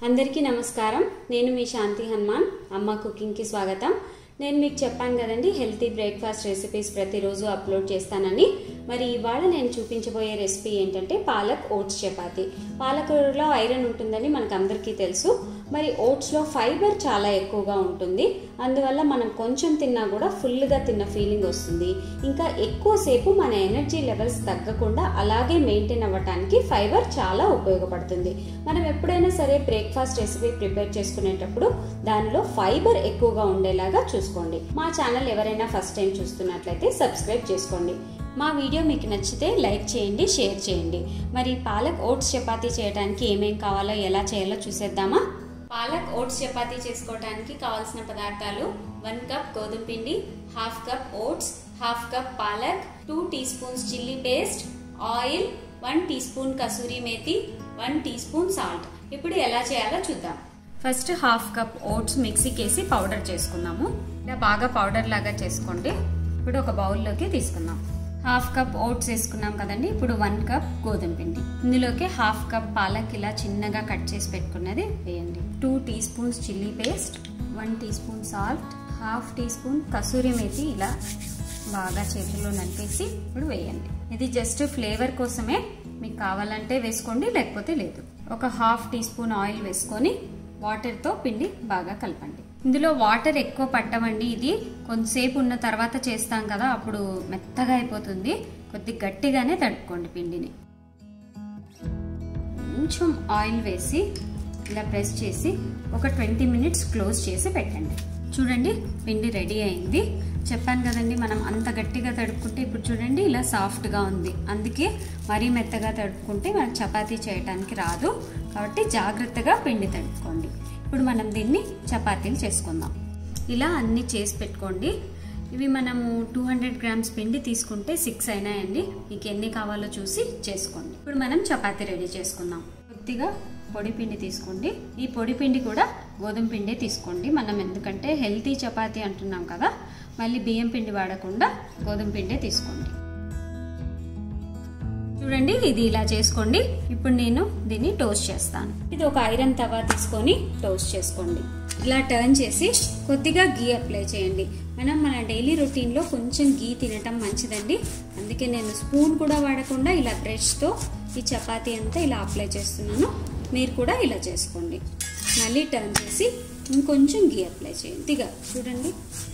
అందరికీ నమస్కారం. నేను మీ శాంతి హనుమాన్. అమ్మ కుకింగ్ కి స్వాగతం. నేను మీకు చెప్పాను కదండి హెల్తీ బ్రేక్ఫాస్ట్ రెసిపీస్ ప్రతిరోజు అప్లోడ్ చేస్తానని. మరి ఇవాళ నేను చూపించబోయే రెసిపీ ఏంటంటే పాలక్ ఓట్స్ చపాతీ. పాలకూరలో ఐరన్ ఉంటుందని మనకు అందరికీ తెలుసు. మరి ఓట్స్లో ఫైబర్ చాలా ఎక్కువగా ఉంటుంది. అందువల్ల మనం కొంచెం తిన్నా కూడా ఫుల్గా తిన్న ఫీలింగ్ వస్తుంది. ఇంకా ఎక్కువసేపు మన ఎనర్జీ లెవెల్స్ తగ్గకుండా అలాగే మెయింటైన్ అవ్వడానికి ఫైబర్ చాలా ఉపయోగపడుతుంది. మనం ఎప్పుడైనా సరే బ్రేక్ఫాస్ట్ రెసిపీ ప్రిపేర్ చేసుకునేటప్పుడు దానిలో ఫైబర్ ఎక్కువగా ఉండేలాగా చూసుకోండి. మా ఛానల్ ఎవరైనా ఫస్ట్ టైం చూస్తున్నట్లయితే సబ్స్క్రైబ్ చేసుకోండి. మా వీడియో మీకు నచ్చితే లైక్ చేయండి, షేర్ చేయండి. మరి పాలక్ ఓట్స్ చపాతీ చేయడానికి ఏమేం కావాలో ఎలా చేయాలో చూసేద్దామా. పాలక్ ఓట్స్ చపాతీ చేసుకోవడానికి కావాల్సిన పదార్థాలు 1 కప్ గోధుమ పిండి, 1/2 కప్ ఓట్స్, 1/2 కప్ పాలక్, 2 teaspoons chilli paste, oil, 1 teaspoon కసూరి మేతి, 1 టీ స్పూన్ సాల్ట్. ఇప్పుడు ఎలా చేయాలో చూద్దాం. ఫస్ట్ 1/2 కప్ ఓట్స్ మిక్సీకి వేసి పౌడర్ చేసుకుందాము. ఇలా బాగా పౌడర్ లాగా చేసుకోండి. ఇప్పుడు ఒక బౌల్లోకి తీసుకుందాం. 1/2 కప్ ఓట్స్ వేసుకున్నాం కదండి. ఇప్పుడు 1 కప్ గోధుమ పిండి, ఇందులోకి 1/2 కప్ పాలక్ ఇలా చిన్నగా కట్ చేసి పెట్టుకున్నది వేయండి. 2 teaspoons chilli paste, 1 teaspoon salt, 1/2 teaspoon కసూరి మేతి ఇలా బాగా చేతిలో నలిపేసి ఇప్పుడు వేయండి. ఇది జస్ట్ ఫ్లేవర్ కోసమే, మీకు కావాలంటే వేసుకోండి, లేకపోతే లేదు. ఒక 1/2 టీ స్పూన్ ఆయిల్ వేసుకొని వాటర్తో పిండి బాగా కలపండి. ఇందులో వాటర్ ఎక్కువ పట్టవండి. ఇది కొంతసేపు ఉన్న తర్వాత చేస్తాం కదా, అప్పుడు మెత్తగా అయిపోతుంది. కొద్ది గట్టిగానే తడుపుకోండి పిండిని. కొంచెం ఆయిల్ వేసి ఇలా ప్రెస్ చేసి ఒక 20 మినిట్స్ క్లోజ్ చేసి పెట్టండి. చూడండి పిండి రెడీ అయింది. చెప్పాను కదండి మనం అంత గట్టిగా తడుపుకుంటే ఇప్పుడు చూడండి ఇలా సాఫ్ట్గా ఉంది. అందుకే మరీ మెత్తగా తడుపుకుంటే మనకు చపాతీ చేయడానికి రాదు. కాబట్టి జాగ్రత్తగా పిండి తడుపుకోండి. ఇప్పుడు మనం దీన్ని చపాతీలు చేసుకుందాం. ఇలా అన్నీ చేసి పెట్టుకోండి. ఇవి మనము 200 గ్రామ్స్ పిండి తీసుకుంటే 6 అయినాయండి. మీకు ఎన్ని కావాలో చూసి చేసుకోండి. ఇప్పుడు మనం చపాతీ రెడీ చేసుకుందాం. కొద్దిగా పొడి పిండి తీసుకోండి. ఈ పొడి పిండి కూడా గోధుమ పిండే తీసుకోండి. మనం ఎందుకంటే హెల్తీ చపాతీ అంటున్నాం కదా, మళ్ళీ బియ్యం పిండి వాడకుండా గోధుమ పిండే తీసుకోండి. చూడండి ఇది ఇలా చేసుకోండి. ఇప్పుడు నేను దీన్ని టోస్ట్ చేస్తాను. ఇది ఒక ఐరన్ తవా తీసుకొని టోస్ట్ చేసుకోండి. ఇలా టర్న్ చేసి కొద్దిగా గీ అప్లై చేయండి. మన డైలీ రొటీన్లో కొంచెం గీ తినటం మంచిదండి. అందుకే నేను స్పూన్ కూడా వాడకుండా ఇలా బ్రష్తో ఈ చపాతీ అంతా ఇలా అప్లై చేస్తున్నాను. మీరు కూడా ఇలా చేసుకోండి. మళ్ళీ టర్న్ చేసి ఇంకొంచెం గీ అప్లై చేయండి. ఇదిగా చూడండి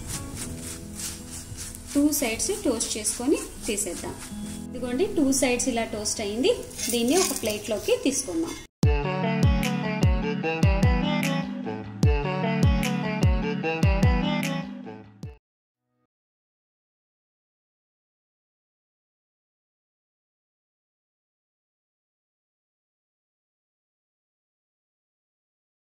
2 సైడ్స్ టోస్ట్ చేసుకొని తీసేద్దాం. ఇదిగోండి 2 సైడ్స్ ఇలా టోస్ట్ అయింది. దీన్ని ఒక ప్లేట్లోకి తీసుకుందాం.